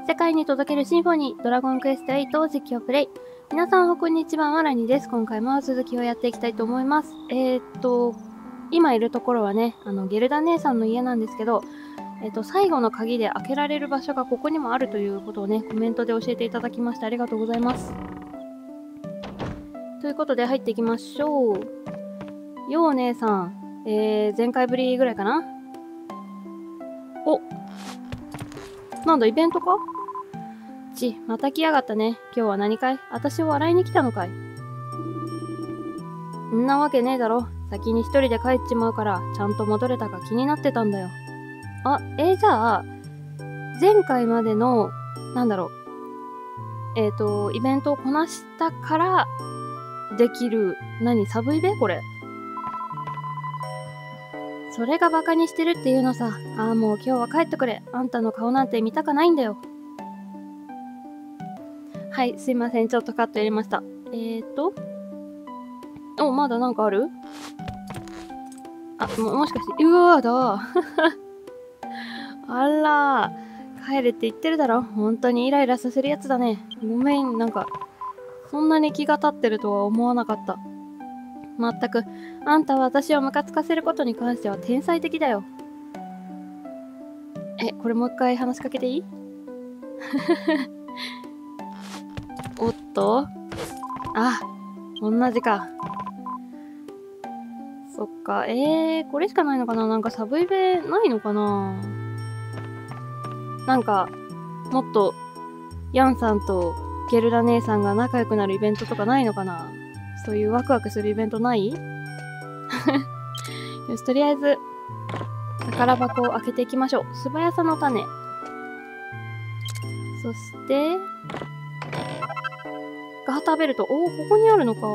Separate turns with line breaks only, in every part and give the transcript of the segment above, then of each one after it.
世界に届けるシンフォニー、ドラゴンクエスト8を実況プレイ。皆さん、こんにちは、マラニです。今回も続きをやっていきたいと思います。今いるところはね、ゲルダ姉さんの家なんですけど、最後の鍵で開けられる場所がここにもあるということをね、コメントで教えていただきましてありがとうございます。ということで入っていきましょう。よう姉さん、前回ぶりぐらいかな。お、なんだイベントか？また来やがったね。今日は何かい？私を洗いに来たのかい？んなわけねえだろ。先に一人で帰っちまうから、ちゃんと戻れたか気になってたんだよ。あ、じゃあ、前回までの、イベントをこなしたから、できる、サブイベ？これ。それがバカにしてるっていうのさ。ああ、もう今日は帰ってくれ。あんたの顔なんて見たかないんだよ。はい、すいません。ちょっとカット入れました。お、まだなんかある？あ、もしかして、うわーだあらー、帰れって言ってるだろ。本当にイライラさせるやつだね。ごめん、そんなに気が立ってるとは思わなかった。まったく、あんたは私をムカつかせることに関しては天才的だよ。これもう一回話しかけていい？おっと？あ、同じか。そっか、これしかないのかな？サブイベないのかな？もっと、ヤンさんとゲルダ姉さんが仲良くなるイベントとかないのかな？そういうワクワクするイベントない？よし、とりあえず、宝箱を開けていきましょう。素早さの種。そして、ガーターベルト。おー、ここにあるのか。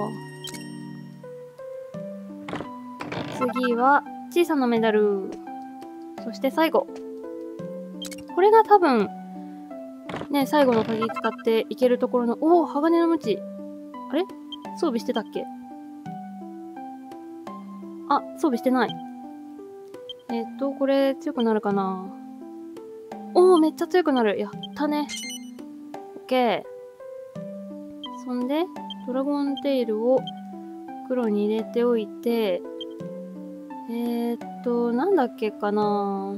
次は、小さなメダル。そして最後。これが多分、ね、最後の鍵使っていけるところの、おー、鋼の鞭。あれ？装備してたっけ？あ、装備してない。これ強くなるかな？おー、めっちゃ強くなる。やったね。オッケー。そんで、ドラゴンテールを黒に入れておいて、なんだっけかな？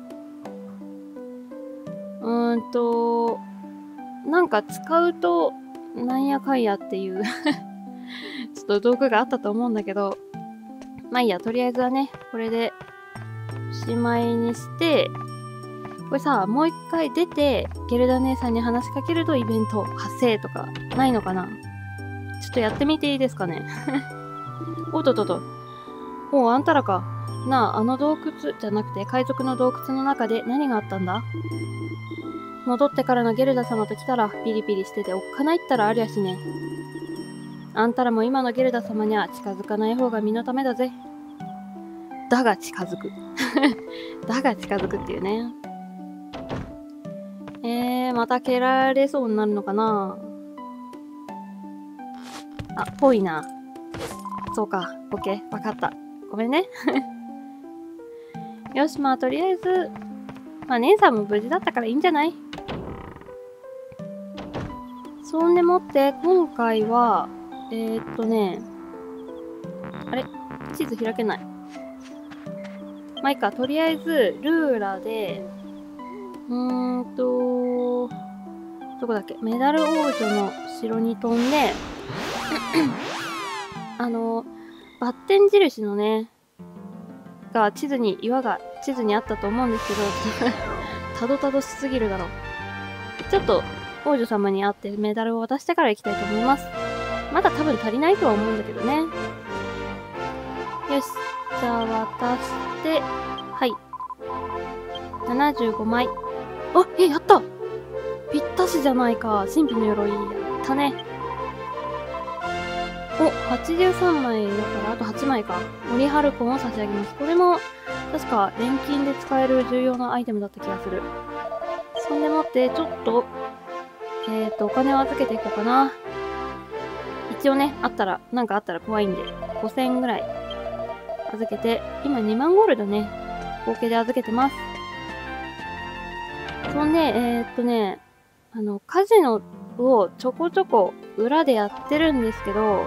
使うと、なんやかんやっていうちょっと道具があったと思うんだけど、まあいいや、とりあえずはね、これで、おしまいにして、これさ、もう一回出て、ゲルダ姉さんに話しかけるとイベント発生とか、ないのかな？ちょっとやってみていいですかねおっとっとっと。おう、あんたらか。なあ、あの洞窟じゃなくて、海賊の洞窟の中で何があったんだ？戻ってからのゲルダ様と来たら、ピリピリしてておっかないったらありゃしね。あんたらも今のゲルダ様には近づかない方が身のためだぜ。だが近づく。だが近づくっていうね。また蹴られそうになるのかな？あ、ぽいな。そうか。オッケー。わかった。ごめんね。よし、まあ、とりあえず、まあ、姉さんも無事だったからいいんじゃない？そんでもって、今回は、あれ？地図開けない。まあ、いいか。とりあえず、ルーラで、どこだっけ？メダル王女の城に飛んで、バッテン印のね、岩が地図にあったと思うんですけど、たどたどしすぎるだろう。ちょっと、王女様に会ってメダルを渡してから行きたいと思います。まだ多分足りないとは思うんだけどね。よし。じゃあ渡して、はい。75枚。あ、やったぴったしじゃないか。神秘の鎧。やったね。お、83枚だからあと8枚か。森ハルコンを差し上げます。これも、確か錬金で使える重要なアイテムだった気がする。そんでもって、ちょっと、お金を預けていこうかな。一応ね、あったら怖いんで、5000ぐらい預けて、今2万ゴールドね、合計で預けてます。そんで、 カジノをちょこちょこ裏でやってるんですけど、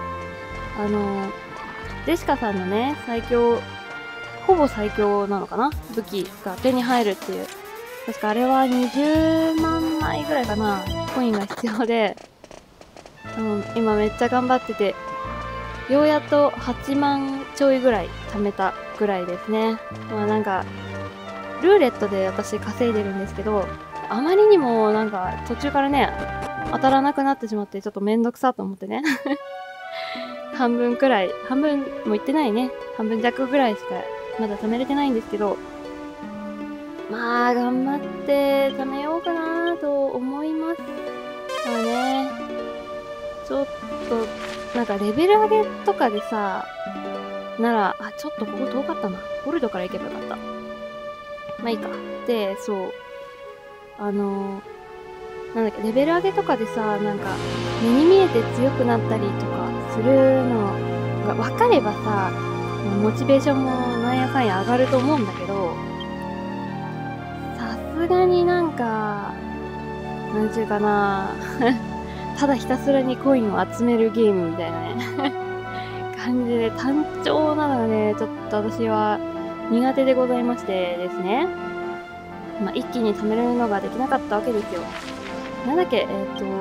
ジェシカさんのね、ほぼ最強なのかな武器が手に入るっていう。確かあれは20万枚ぐらいかなコインが必要で、今めっちゃ頑張ってて、ようやっと8万ちょいぐらい貯めたぐらいですね。まあなんか、ルーレットで私稼いでるんですけど、あまりにもなんか途中からね、当たらなくなってしまってちょっとめんどくさと思ってね。半分もいってないね。半分弱ぐらいしかまだ貯めれてないんですけど、まあ頑張って貯めようかなと思います。まあね、ちょっとなんかレベル上げとかでさ、なら、ちょっとここ遠かったな。ゴルドから行けばよかった。まあいいか。で、そう。なんだっけ、レベル上げとかでさ、なんか、目に見えて強くなったりとかするのが分かればさ、モチベーションもなんやかんや上がると思うんだけど、さすがになんか、なんちゅうかな、ただひたすらにコインを集めるゲームみたいなね、感じで単調なのがね、ちょっと私は苦手でございましてですね。まあ、一気に貯めるのができなかったわけですよ。なんだっけ、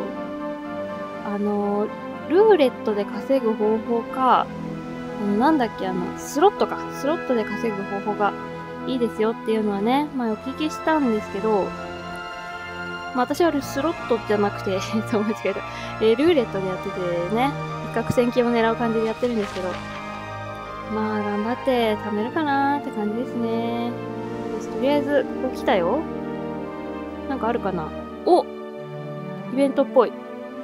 ルーレットで稼ぐ方法か、なんだっけ、スロットで稼ぐ方法がいいですよっていうのはね、まあお聞きしたんですけど、まあ私はスロットじゃなくて、そう間違えた。ルーレットでやっててね、一攫千金を狙う感じでやってるんですけど、まあ頑張って貯めるかなーって感じですね。とりあえず、ここ来たよ。なんかあるかな？お！イベントっぽい。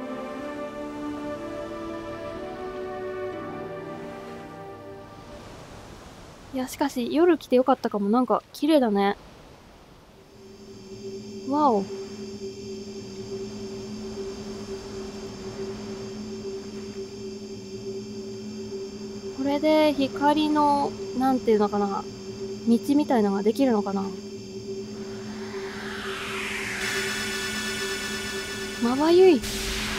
いや、しかし、夜来てよかったかも。なんか、綺麗だね。わお。これで、光の、なんていうのかな。道みたいのができるのかな。まばゆい。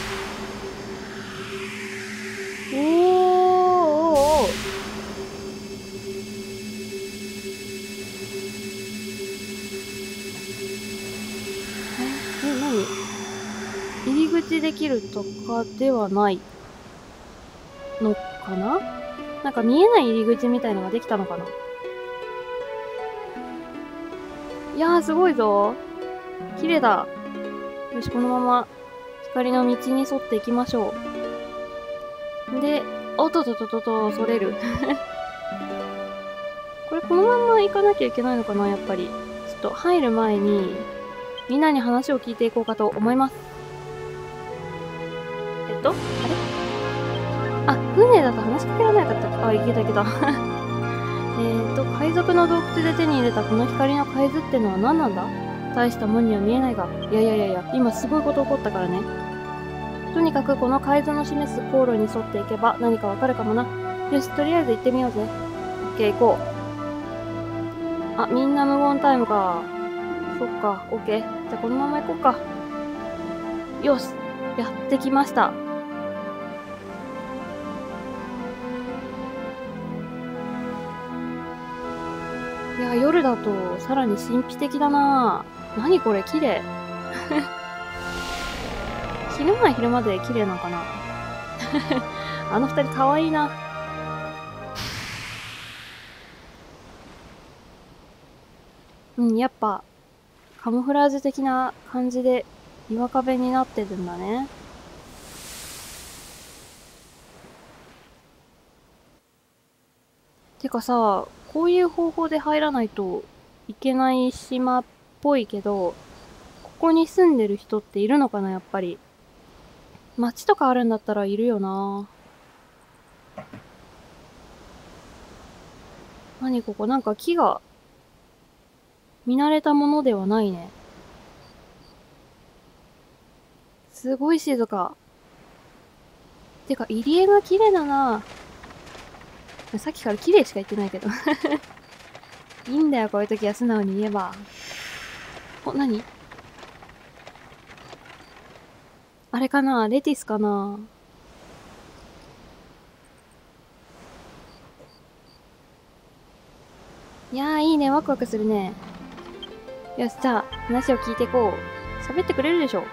おーおーおー。何？入り口できるとかではないのかな？なんか見えない入り口みたいのができたのかな？いやーすごいぞ。綺麗だ。よし、このまま光の道に沿っていきましょう。で、おっとっとっとっとっと、それる。これこのまま行かなきゃいけないのかな、やっぱり。ちょっと入る前に、みんなに話を聞いていこうかと思います。あれ？船だと話しかけられなかったっけ？いけたいけた。海賊の洞窟で手に入れたこの光の海図ってのは何なんだ？大したもんには見えないが。いや、今すごいこと起こったからね。とにかくこの海図の示す航路に沿っていけば何かわかるかもな。よし、とりあえず行ってみようぜ。オッケー、行こう。みんな無言タイムか。そっか、オッケー。じゃあこのまま行こうか。よし、やってきました。いや、夜だとさらに神秘的だなぁ。何これ、綺麗。昼間は昼間で綺麗なのかな。あの二人可愛いな。やっぱ、カモフラージュ的な感じで岩壁になってるんだね。てかさ、こういう方法で入らないといけない島っぽいけど、ここに住んでる人っているのかな、やっぱり。町とかあるんだったらいるよな。何ここ、なんか木が見慣れたものではないね。すごい静か。てか、入り江が綺麗だな。さっきから綺麗しか言ってないけど。いいんだよ、こういう時は素直に言えば。何？ あれかな、レティスかな。いやー、いいね。ワクワクするね。よし、じゃあ、話を聞いていこう。喋ってくれるでしょ。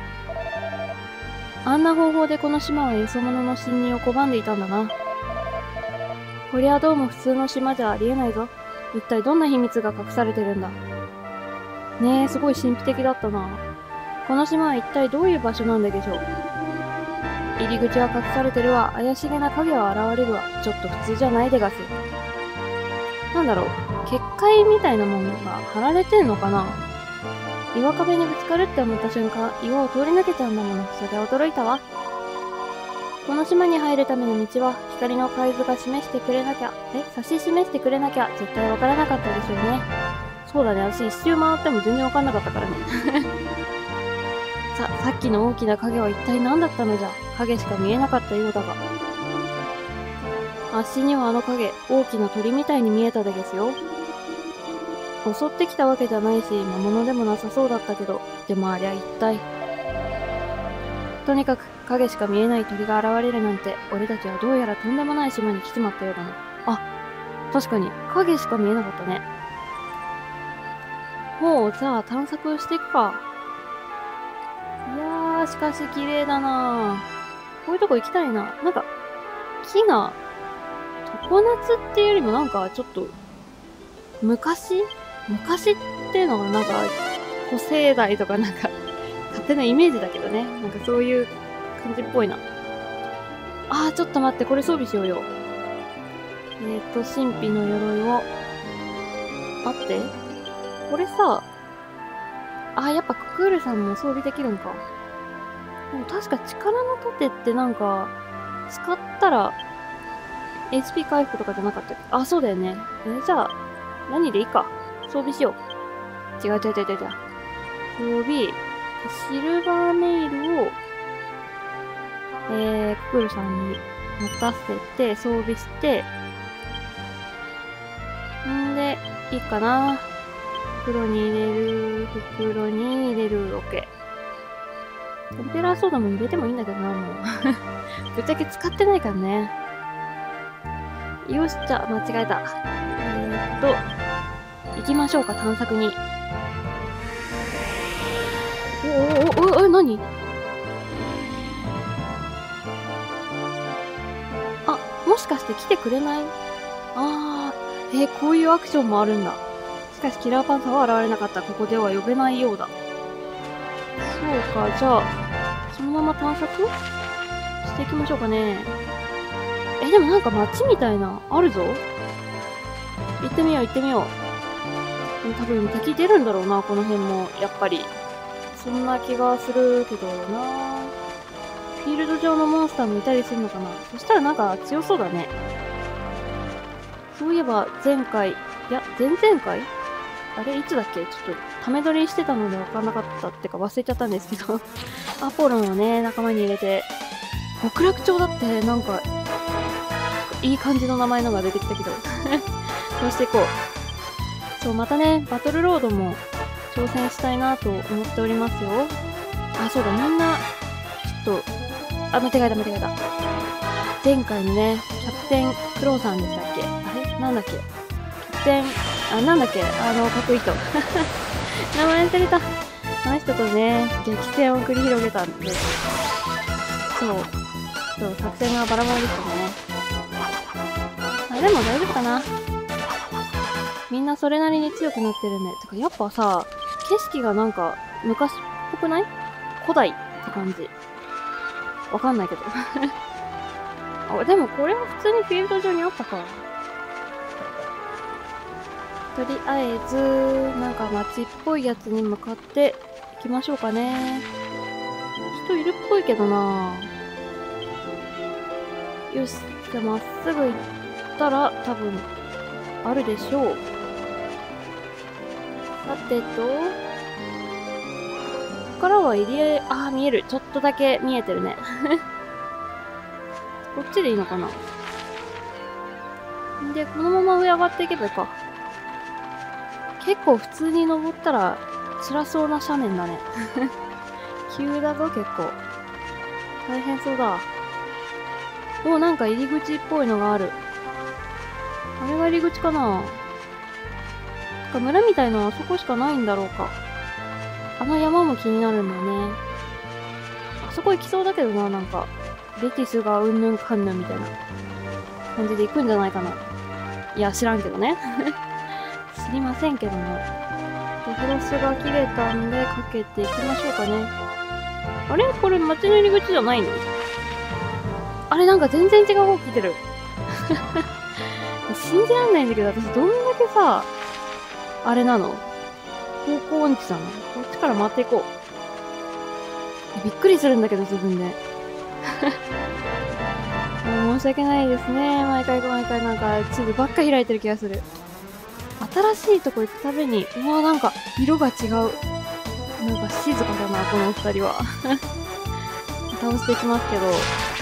あんな方法でこの島はよそ者の侵入を拒んでいたんだな。こりゃどうも普通の島じゃありえないぞ。一体どんな秘密が隠されてるんだ。ねえ、すごい神秘的だったな。この島は一体どういう場所なんだでしょう。入り口は隠されてるわ。怪しげな影は現れるわ。ちょっと普通じゃないでがす。なんだろう、結界みたいなものが張られてんのかな。岩壁にぶつかるって思った瞬間、岩を通り抜けちゃうんだもの。それ驚いたわ。この島に入るための道は、光の海図が示してくれなきゃ、指し示してくれなきゃ、絶対わからなかったでしょうね。そうだね、私一周回っても全然わかんなかったからね。さっきの大きな影は一体何だったのじゃ。影しか見えなかったようだが。足にはあの影、大きな鳥みたいに見えたでですよ。襲ってきたわけじゃないし、魔物でもなさそうだったけど、でもありゃ一体。とにかく影しか見えない鳥が現れるなんて、俺たちはどうやらとんでもない島に来ちまったようだな。あ、確かに影しか見えなかったね。もうじゃあ探索していくか。いやー、しかし綺麗だな。こういうとこ行きたいな。なんか木が常夏っていうよりもなんかちょっと昔っていうのがなんか古生代とかなんか勝手なイメージだけどね。なんかそういう感じっぽいな。あー、ちょっと待って、これ装備しようよ。神秘の鎧を。待って。これさ、やっぱククールさんも装備できるんか。でも確か力の盾ってなんか、使ったら、HP 回復とかじゃなかったっけ。あ、そうだよね。じゃあ、何でいいか。装備しよう。違う。装備、シルバーネイルを、ククールさんに持たせて、装備して、んで、いいかな。袋に入れる、OK。テンペラーソーダも入れてもいいんだけどな、もう。ぶっちゃけ使ってないからね。よし、じゃあ、間違えた。行きましょうか、探索に。何？あ、もしかして来てくれない？こういうアクションもあるんだ。しかしキラーパンサーは現れなかった。ここでは呼べないようだ。そうか、じゃあ、そのまま探索していきましょうかね。でもなんか街みたいな、あるぞ。行ってみよう。でも多分敵出るんだろうな、この辺も。やっぱり。そんな気がするけどな。フィールド上のモンスターもいたりするのかな。そしたらなんか強そうだね。そういえば前々回あれいつだっけ。ちょっとため撮りしてたので分かんなかったってか忘れちゃったんですけどアポロンをね、仲間に入れて、極楽鳥だってなんかいい感じの名前のが出てきたけどそうしていこう。そう、またね、バトルロードも挑戦したいなと思っておりますよ。そうだ、みんなちょっと間違えた。前回のね、キャプテンクロウさんでしたっけ。なんだっけ、キャプテン、なんだっけ、かっこいい人名前忘れた。あの人とね、激戦を繰り広げたんで、そう作戦がバラバラでしたね。でも大丈夫かな。みんなそれなりに強くなってるね。てかやっぱさ、景色がなんか昔っぽくない？古代って感じ。わかんないけどでもこれは普通にフィールド上にあったか。とりあえずなんか街っぽいやつに向かって行きましょうかね。人いるっぽいけどな。よし、じゃあまっすぐ行ったら多分あるでしょう。さてと、ここからは入り江、見える。ちょっとだけ見えてるねこっちでいいのかな。で、このまま上上がっていけばいいか。結構普通に登ったら辛そうな斜面だね急だぞ、結構。 大変そうだ。お、なんか入り口っぽいのがある。あれが入り口かな？村みたいのはそこしかないんだろうか。あの山も気になるんだよね。あそこ行きそうだけどな、なんか。レティスがうんぬんかんぬんみたいな感じで行くんじゃないかな。いや、知らんけどね。知りませんけども。で、フロスが切れたんで、かけていきましょうかね。あれこれ街の入り口じゃないの？あれなんか全然違う方来てる。信じらんないんだけど、私どんだけさ、あれなの？方向音痴なの？こっちから回っていこう。びっくりするんだけど、自分で。もう申し訳ないですね。毎回なんか地図ばっか開いてる気がする。新しいとこ行くたびに、うわ、なんか色が違う。なんか静かだな、このお二人は。倒していきますけど。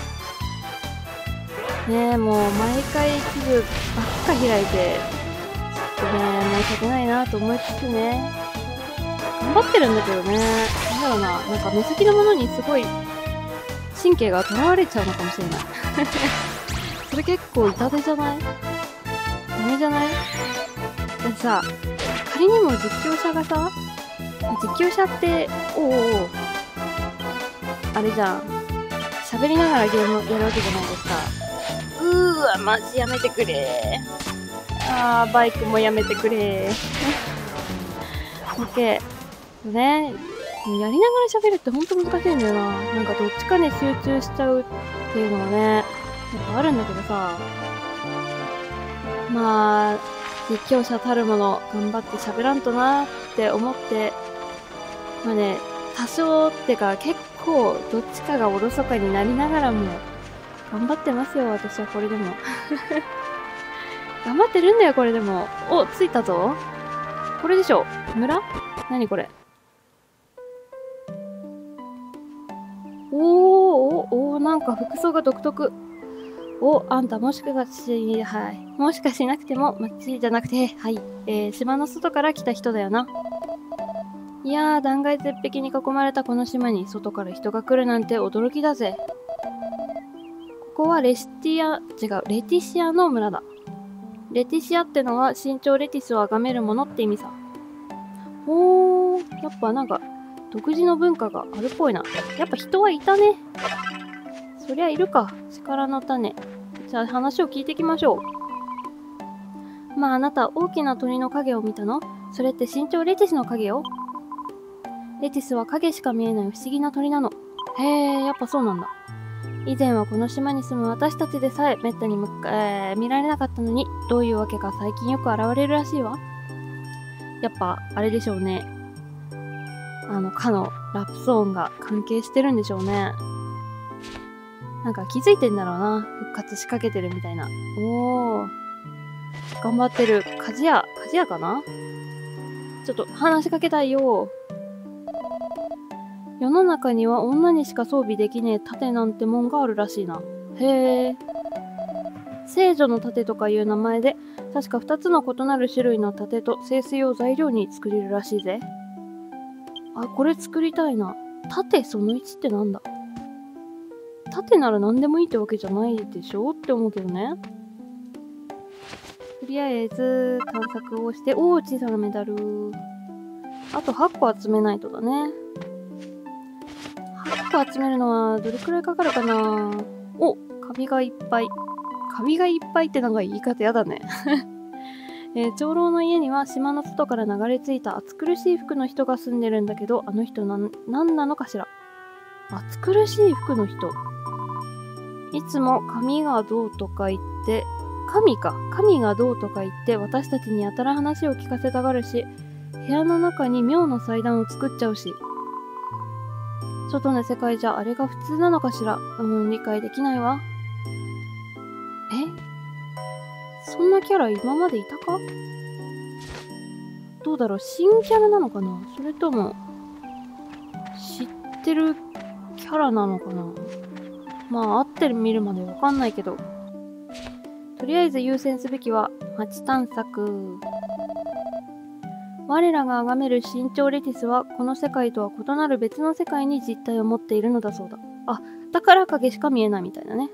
ねえ、もう毎回地図ばっか開いて、ちょっとね、申し訳ないなと思いつつね。頑張ってるんだけどね。なんだろうな、なんか目先のものにすごい神経がとらわれちゃうのかもしれない。それ結構痛手じゃない？ダメじゃない？だってさ、仮にも実況者がさ、実況者って、あれじゃん。喋りながらゲームをやるわけじゃないですか。マジやめてくれ。バイクもやめてくれ。オッケー。ね、やりながら喋るってほんと難しいんだよな。なんかどっちかに集中しちゃうっていうのはね、やっぱあるんだけどさ。まあ、実況者たるもの頑張って喋らんとなって思って、まあね、多少ってか結構どっちかがおろそかになりながらも頑張ってますよ、私はこれでも。頑張ってるんだよ、これでも。お、着いたぞ。これでしょ。村？何これ。なんか服装が独特。あんたもしかしなくても、街じゃなくて、はい。島の外から来た人だよな。いやー、断崖絶壁に囲まれたこの島に外から人が来るなんて驚きだぜ。ここはレティシアの村だ。レティシアってのは身長レティスを崇めるものって意味さ。やっぱなんか、独自の文化があるっぽいな。やっぱ人はいたね。そりゃいるか。力の種。じゃあ話を聞いていきましょう。まああなた大きな鳥の影を見たの？それって身長レティスの影よ。レティスは影しか見えない不思議な鳥なの。へえ、やっぱそうなんだ。以前はこの島に住む私たちでさえめったに見られなかったのに、どういうわけか最近よく現れるらしいわ。やっぱあれでしょうね。かのラプソーンが関係してるんでしょうね。なんか気づいてんだろうな。復活しかけてるみたいな。頑張ってる。鍛冶屋かな？ちょっと話しかけたいよ。世の中には女にしか装備できねえ盾なんてもんがあるらしいな。へえ。聖女の盾とかいう名前で、確か2つの異なる種類の盾と聖水を材料に作れるらしいぜ。これ作りたいな。盾その1ってなんだ？盾なら何でもいいってわけじゃないでしょって思うけどね。とりあえず探索をして、小さなメダル。あと8個集めないとだね。8個集めるのはどれくらいかかるかな。カビがいっぱい。カビがいっぱいってなんか言い方やだね。長老の家には島の外から流れ着いた暑苦しい服の人が住んでるんだけど、あの人なんなのかしら。暑苦しい服の人。いつも神がどうとか言って、神がどうとか言って私たちにやたら話を聞かせたがるし、部屋の中に妙な祭壇を作っちゃうし。外の世界じゃあれが普通なのかしら。理解できないわ。そんなキャラ今までいたか？どうだろう、新キャラなのかな？それとも、知ってるキャラなのかな？まあ、会ってみるまでわかんないけど。とりあえず優先すべきは、街探索。我らが崇める身長レティスは、この世界とは異なる別の世界に実体を持っているのだそうだ。 あ、だから影しか見えないみたいなね。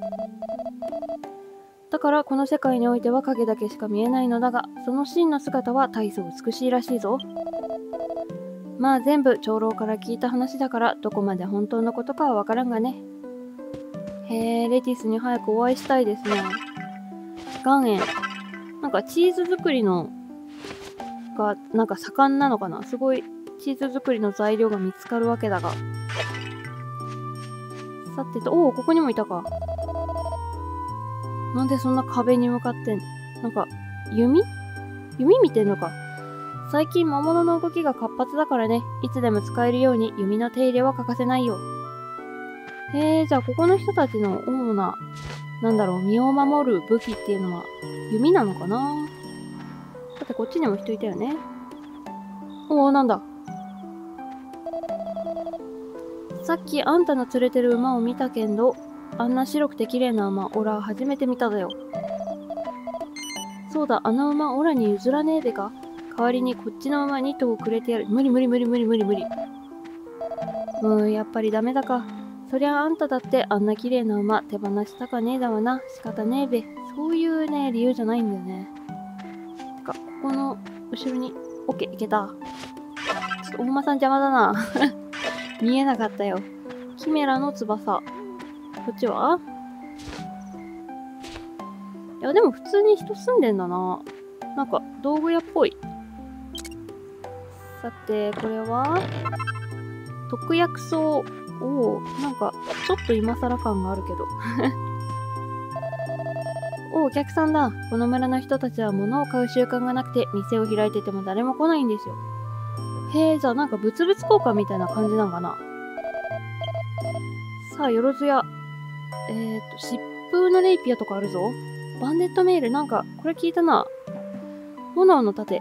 だからこの世界においては影だけしか見えないのだが、その真の姿は大層美しいらしいぞ。まあ全部長老から聞いた話だからどこまで本当のことかはわからんがね。へえ、レティスに早くお会いしたいですね。岩塩。なんかチーズ作りのがなんか盛んなのかな。すごいチーズ作りの材料が見つかるわけだが。さてと、おお、ここにもいたか。なんでそんな壁に向かってんの？なんか、弓見てんのか。最近魔物の動きが活発だからね、いつでも使えるように弓の手入れは欠かせないよ。へえ、じゃあここの人たちの主な、身を守る武器っていうのは弓なのかな。さて、こっちにも人いたよね。おお、なんだ。さっきあんたの連れてる馬を見たけんど、あんな白くて綺麗な馬、オラ初めて見ただよ。そうだ、あの馬、オラに譲らねえべか。代わりにこっちの馬2頭をくれてやる。無理。やっぱりダメだか。そりゃあんただってあんな綺麗な馬手放したかねえだわな。仕方ねえべ。そういうね、理由じゃないんだよね。てか、ここの後ろに、オッケー、いけた。ちょっとお馬さん邪魔だな。見えなかったよ。キメラの翼。こっちはいや、でも普通に人住んでんだな。なんか、道具屋っぽい。さて、これは特約草。おお、なんか、ちょっと今更感があるけど。お客さんだ。この村の人たちは物を買う習慣がなくて、店を開いてても誰も来ないんですよ。へえ、じゃあなんか物々交換みたいな感じなんかな。さあ、よろずや。疾風のレイピアとかあるぞ。バンデットメール、なんか、これ聞いたな。炎の盾。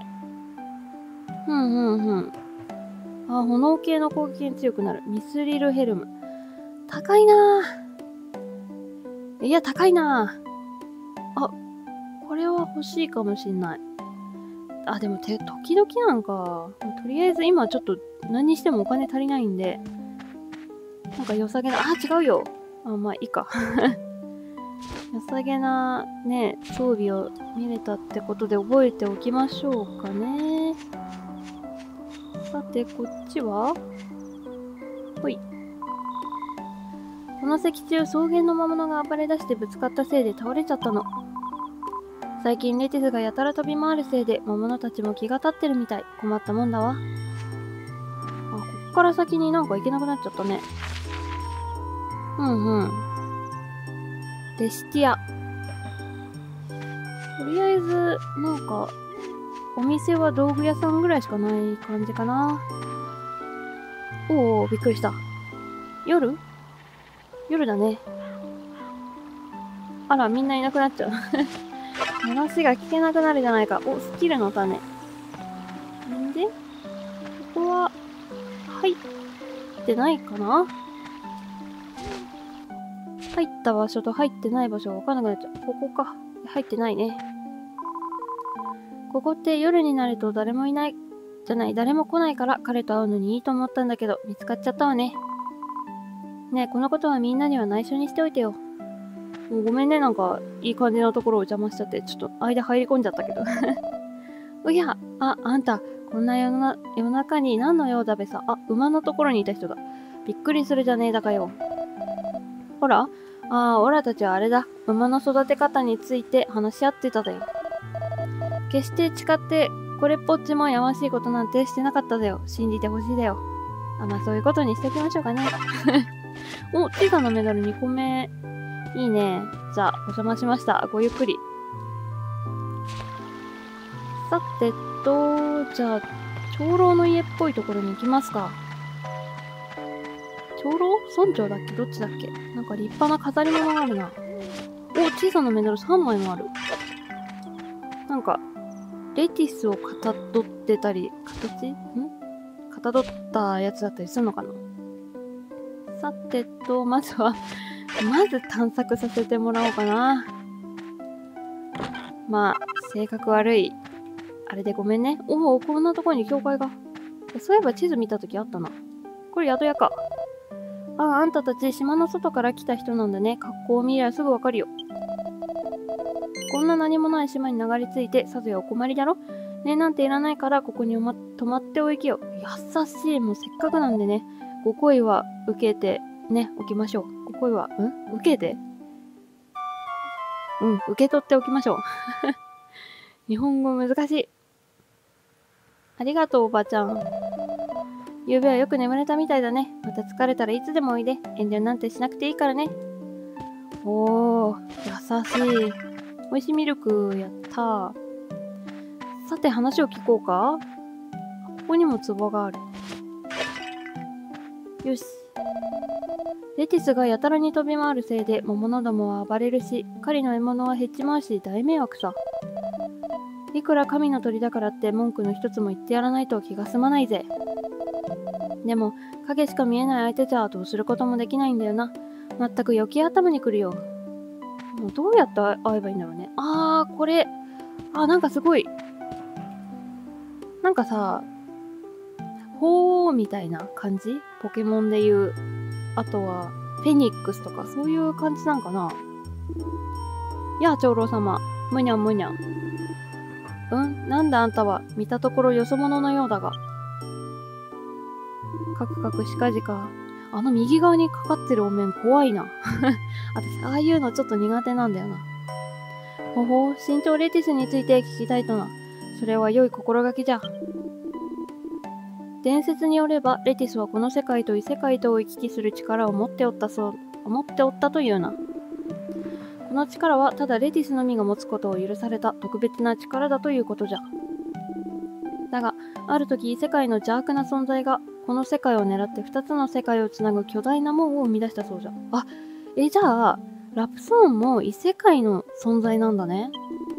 あ、炎系の攻撃に強くなる。ミスリルヘルム。高いなぁ。いや、高いなぁ。あ、これは欲しいかもしんない。あ、でも時々なんか。とりあえず今ちょっと何にしてもお金足りないんで。なんか良さげな、違うよ。まあいいか。良さげなね、装備を見れたってことで覚えておきましょうかね。さて、こっちはほい。この石中、草原の魔物が暴れ出してぶつかったせいで倒れちゃったの。最近レティスがやたら飛び回るせいで魔物たちも気が立ってるみたい。困ったもんだわ。こっから先になんか行けなくなっちゃったね。デシティア。とりあえず、なんか、お店は道具屋さんぐらいしかない感じかな。おお、びっくりした。夜だね。あら、みんないなくなっちゃう。話が聞けなくなるじゃないか。お、スキルの種。んで、ここは、入ってないかな？入った場所と入ってない場所がわかんなくなっちゃう。ここか。入ってないね。ここって夜になると誰も来ないから彼と会うのにいいと思ったんだけど、見つかっちゃったわね。ねえ、このことはみんなには内緒にしておいてよ。もうごめんね、なんか、いい感じのところを邪魔しちゃって、ちょっと間入り込んじゃったけど。うや、あんた、こんな夜中に何の用だべさ。馬のところにいた人だ。びっくりするじゃねえだかよ。ほら、オラたちはあれだ。馬の育て方について話し合ってただよ。決して誓って、これっぽっちもやましいことなんてしてなかっただよ。信じてほしいだよ。まあそういうことにしておきましょうかね。お、小さなメダル2個目。いいね。じゃあ、お邪魔しました。ごゆっくり。さてと、じゃあ、長老の家っぽいところに行きますか。長老？村長だっけ？どっちだっけ？なんか立派な飾り物があるな。お、小さなメダル3枚もある。なんか、レティスをかたどってたり、かたどったやつだったりするのかな。さてと、まず探索させてもらおうかな。まあ、性格悪い。あれでごめんね。おお、こんなところに教会が。そういえば地図見たときあったな。これ宿屋か。 ああ、あんたたち島の外から来た人なんだね。格好を見りゃすぐわかるよ。こんな何もない島に流れ着いてさぞやお困りだろ。ね、なんていらないからここに泊まっておいけよ。優しい。もうせっかくなんでね、ご恋は受けてね、おきましょう。ご恋は、受けて受け取っておきましょう。日本語難しい。ありがとう、おばちゃん。昨夜はよく眠れたみたいだね。また疲れたらいつでもおいで。遠慮なんてしなくていいからね。おー、優しい。美味しいミルク、やったー。さて話を聞こうか。ここにも壺がある。よし。レティスがやたらに飛び回るせいで桃のどもは暴れるし、狩りの獲物は減っちまうし大迷惑さ。いくら神の鳥だからって文句の一つも言ってやらないと気が済まないぜ。でも影しか見えない相手じゃどうすることもできないんだよな。まったく余計頭にくるよ。もうどうやって会えばいいんだろうね。これ。なんかすごい。なんかさ、鳳凰みたいな感じ？ポケモンで言う。あとは、フェニックスとか、そういう感じなんかな。やあ、長老様。むにゃんむにゃん。なんだあんたは、見たところよそ者のようだが。かくかくしかじか。あの右側にかかってるお面怖いな。私、ああいうのちょっと苦手なんだよな。ほほう、身長レティスについて聞きたいとな。それは良い心がけじゃ。伝説によれば、レティスはこの世界と異世界とを行き来する力を持っておったというな。この力はただレティスのみが持つことを許された特別な力だということじゃ。だが、ある時異世界の邪悪な存在がこの世界を狙って2つの世界をつなぐ巨大な門を生み出したそうじゃ。じゃあ、ラプソーンも異世界の存在なんだね。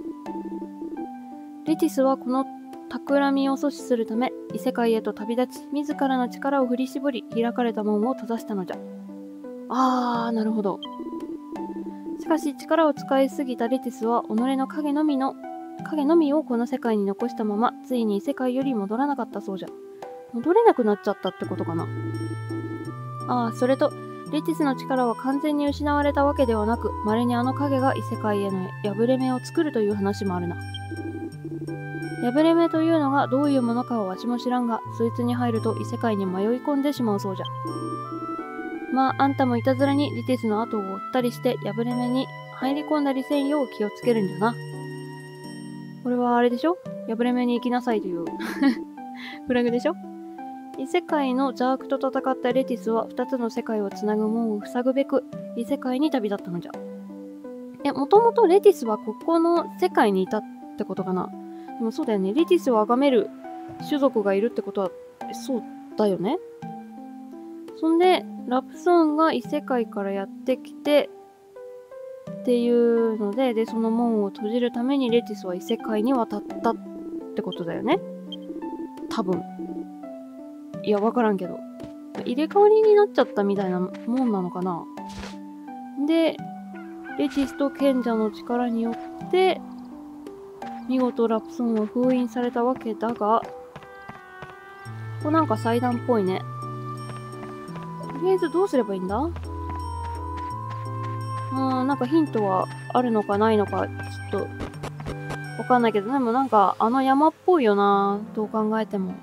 レティスはこの企みを阻止するため異世界へと旅立ち、自らの力を振り絞り開かれた門を閉ざしたのじゃ。なるほど。しかし力を使いすぎたレティスは己の影のみをこの世界に残したまま、ついに異世界より戻らなかったそうじゃ。戻れなくなっちゃったってことかな。それとレティスの力は完全に失われたわけではなく、稀にあの影が異世界への破れ目を作るという話もあるな。破れ目というのがどういうものかはわしも知らんが、そいつに入ると異世界に迷い込んでしまうそうじゃ。あんたもいたずらにレティスの後を追ったりして破れ目に入り込んだりせんよう気をつけるんじゃな。これはあれでしょ？破れ目に行きなさいというフラグでしょ？異世界の邪悪と戦ったレティスは2つの世界をつなぐ門を塞ぐべく異世界に旅立ったのじゃ。もともとレティスはここの世界にいたってことかな。でもそうだよね。レティスを崇める種族がいるってことは、そうだよね。そんで、ラプソーンが異世界からやってきて、っていうので、その門を閉じるためにレティスは異世界に渡ったってことだよね。多分。いや、わからんけど。入れ替わりになっちゃったみたいなもんなのかな。で、レティスと賢者の力によって、見事ラプソーンは封印されたわけだが、ここなんか祭壇っぽいね。とりあえずどうすればいいんだ？なんかヒントはあるのかないのか、ちょっと、わかんないけど、でもなんかあの山っぽいよな、どう考えても。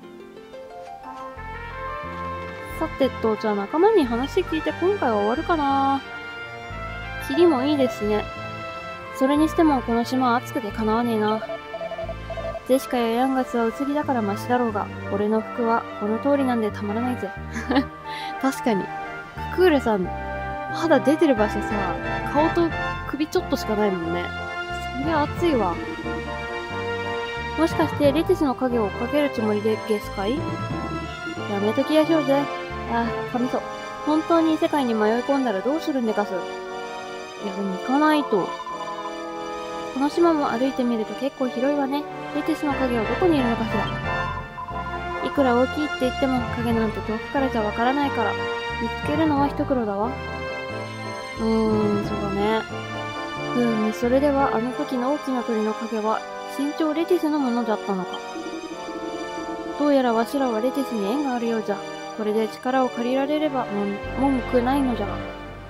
さてと、じゃあ仲間に話聞いて今回は終わるかな。キリもいいですしね。それにしてもこの島は暑くてかなわねえな。ジェシカやヤンガスは薄着だからマシだろうが、俺の服はこの通りなんでたまらないぜ。確かに。ククールさん、肌出てる場所さ、顔と首ちょっとしかないもんね。そりゃ暑いわ。もしかしてレティスの影を追っかけるつもりでゲスかい？やめときやしょうぜ。かみそ。本当に異世界に迷い込んだらどうするんでかす。いや、でも行かないと。この島も歩いてみると結構広いわね。レティスの影はどこにいるのかしら。いくら大きいって言っても影なんて遠くからじゃわからないから、見つけるのは一苦労だわ。そうだね。それではあの時の大きな鳥の影は身長レティスのものだったのか。どうやらわしらはレティスに縁があるようじゃ。 これで力を借りられれば文句ないのじゃが。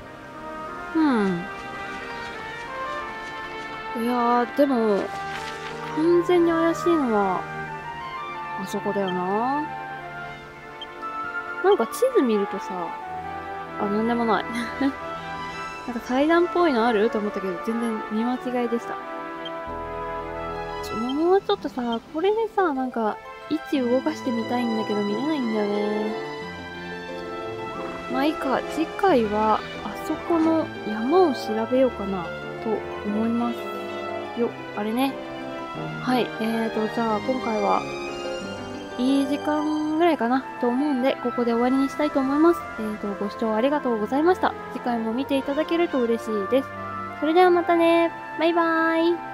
いやー、でも、完全に怪しいのは、あそこだよな。なんか地図見るとさ、なんでもない。なんか階段っぽいのあると思ったけど、全然見間違いでした。もうちょっとさ、これでさ、なんか、位置動かしてみたいんだけど見れないんだよね。まあいいか、次回は、あそこの山を調べようかな、と思います。あれね。はい、じゃあ今回は、いい時間ぐらいかなと思うんで、ここで終わりにしたいと思います。ご視聴ありがとうございました。次回も見ていただけると嬉しいです。それではまたね。バイバーイ。